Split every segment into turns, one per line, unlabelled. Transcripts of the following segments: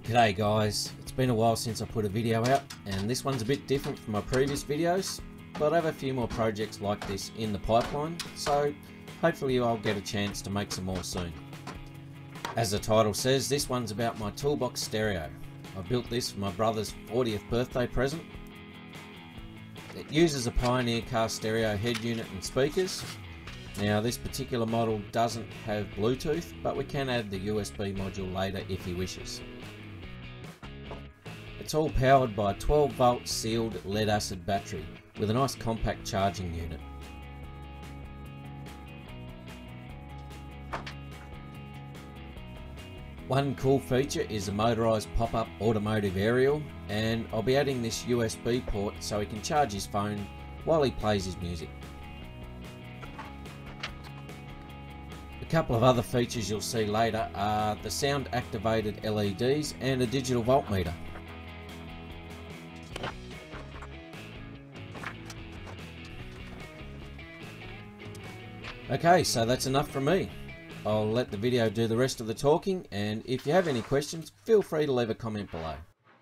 G'day guys, it's been a while since I put a video out and this one's a bit different from my previous videos, but I have a few more projects like this in the pipeline, so hopefully I'll get a chance to make some more soon. As the title says, this one's about my Toolbox stereo. I built this for my brother's 40th birthday present. It uses a Pioneer car stereo head unit and speakers. Now this particular model doesn't have Bluetooth, but we can add the USB module later if he wishes. It's all powered by a 12 volt sealed lead acid battery with a nice compact charging unit. One cool feature is a motorised pop-up automotive aerial, and I'll be adding this USB port so he can charge his phone while he plays his music. A couple of other features you'll see later are the sound activated LEDs and a digital voltmeter. Okay, so that's enough from me. I'll let the video do the rest of the talking, and if you have any questions, feel free to leave a comment below.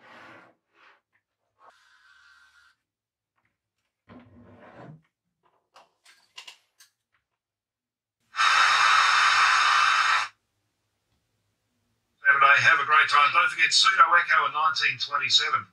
Saturday, have a great time. Don't forget Pseudo Echo in 1927.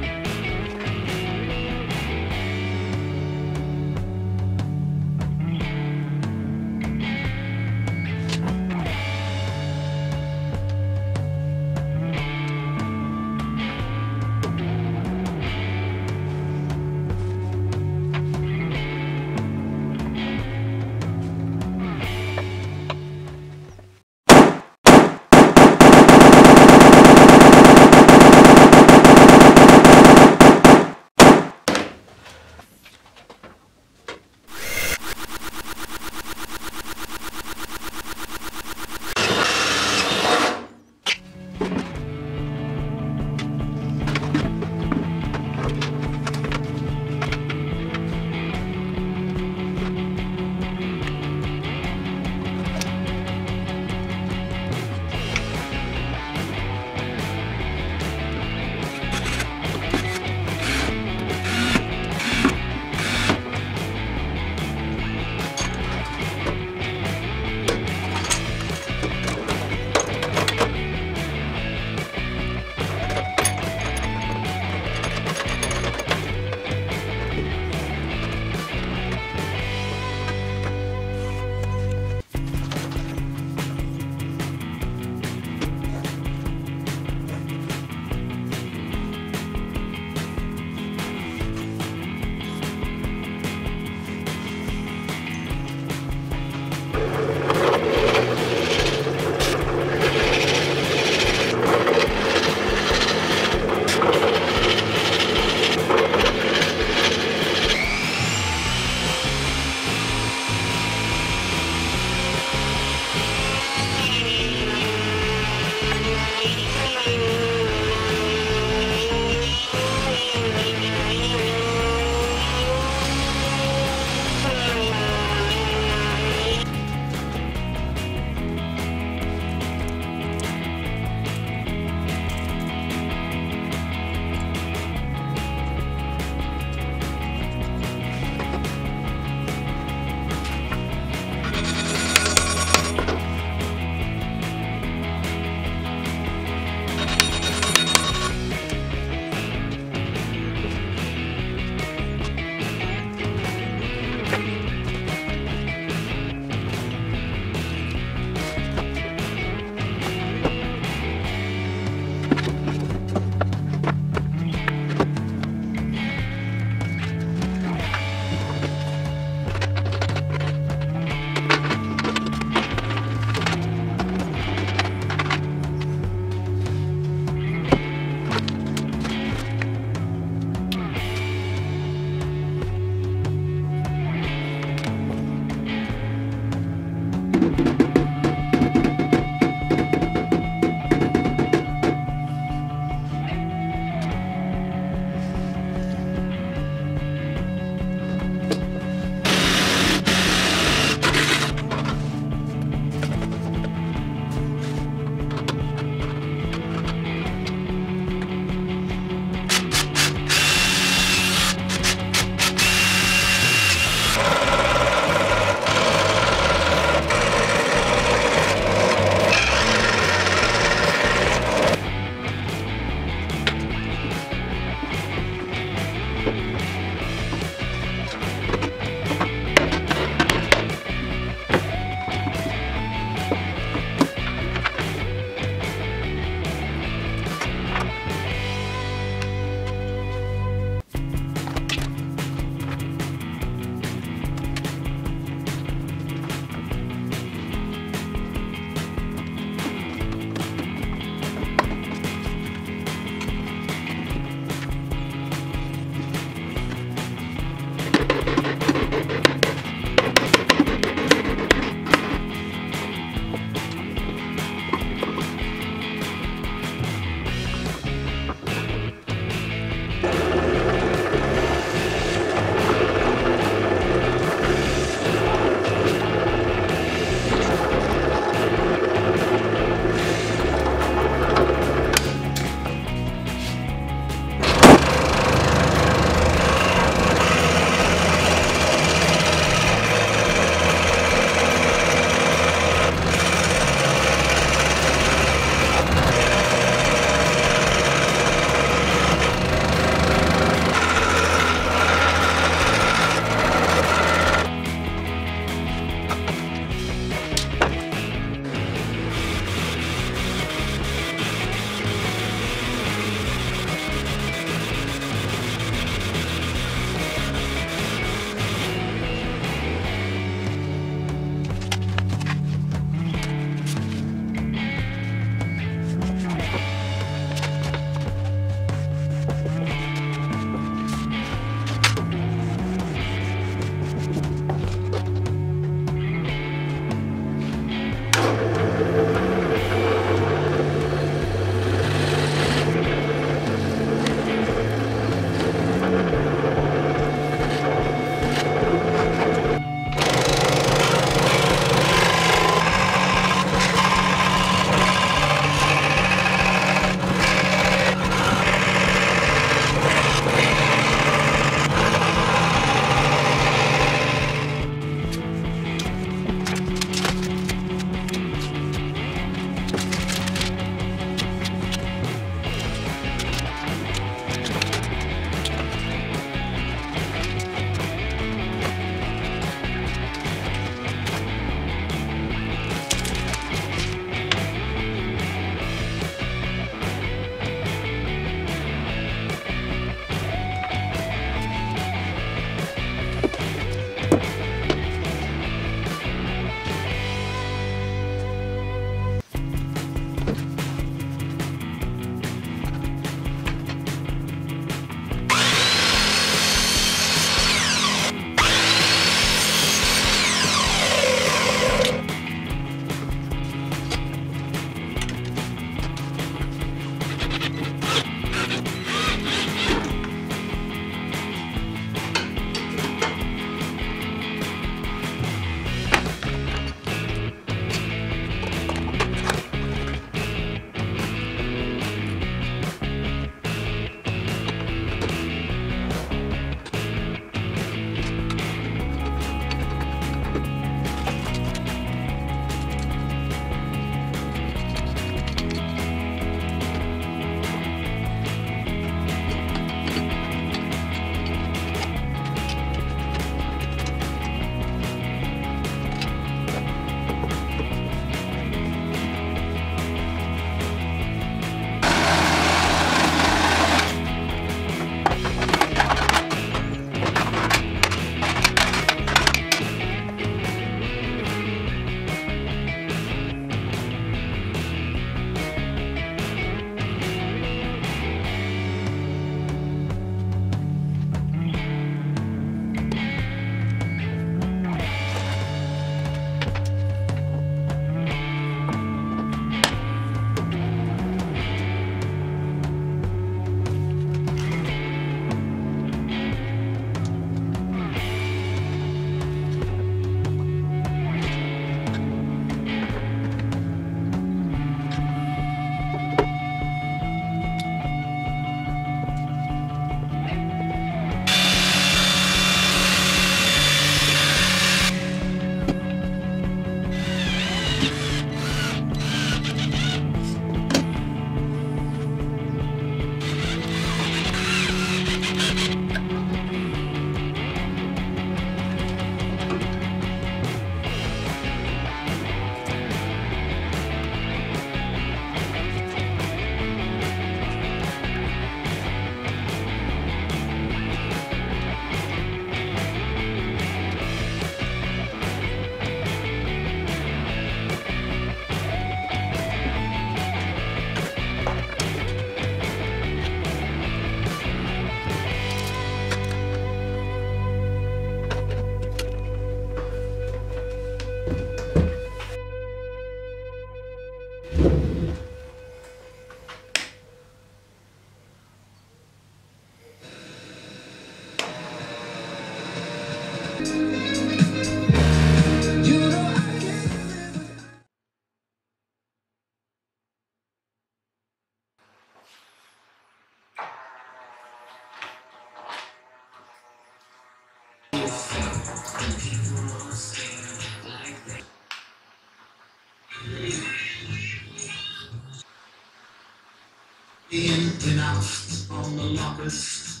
On the lockers.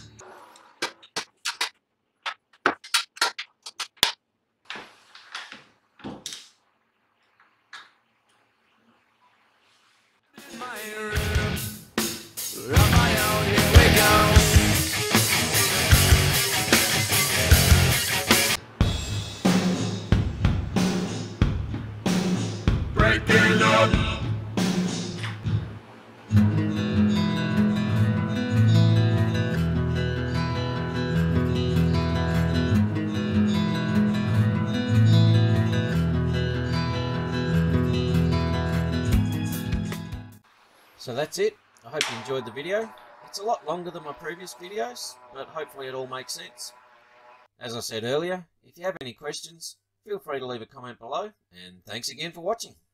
My room, on my own, here we go. Breaking up. So that's it. I hope you enjoyed the video. It's a lot longer than my previous videos, but hopefully it all makes sense. As I said earlier, if you have any questions, feel free to leave a comment below, and thanks again for watching.